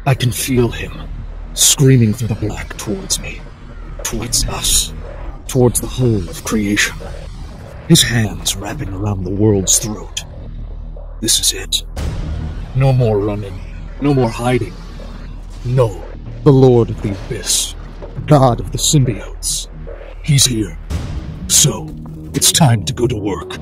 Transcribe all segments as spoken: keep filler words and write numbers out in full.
I can feel him, screaming through the black towards me, towards us, towards the whole of creation. His hands wrapping around the world's throat. This is it. No more running, no more hiding. No, the Lord of the Abyss, God of the symbiotes. He's here. So, it's time to go to work.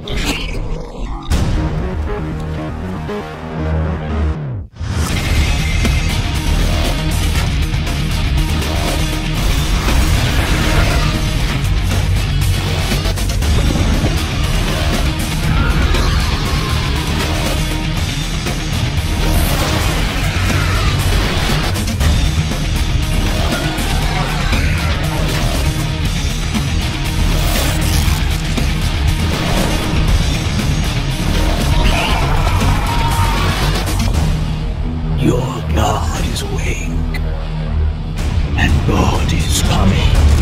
Your God is awake, and God is coming.